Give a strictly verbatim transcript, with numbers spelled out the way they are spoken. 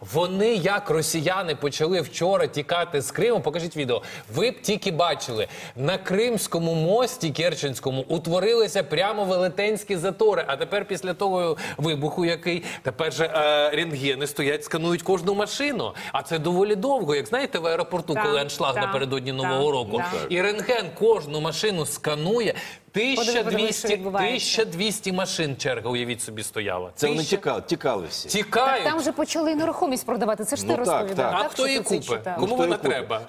Вони, як росіяни, почали вчора тікати з Криму. Покажіть відео. Ви б тільки бачили, на Кримському мості Керченському утворилися прямо велетенські затори. А тепер після того вибуху, який, тепер же е, рентгени стоять, сканують кожну машину. А це доволі довго, як знаєте, в аеропорту, Так, коли аншлаг так, напередодні так, Нового року. так. І рентген кожну машину сканує. Подиви, подиви, що відбувається. тисяча двісті машин черга, уявіть собі, стояла. Це вони Тисяча- тікали, тікали всі. Тікають. Там вже почали нерухомість продавати, це ж ти Ну, так, розповідав. так. А так, хто що її ти це купить? читав? Кому Ну, хто вона її купить? треба?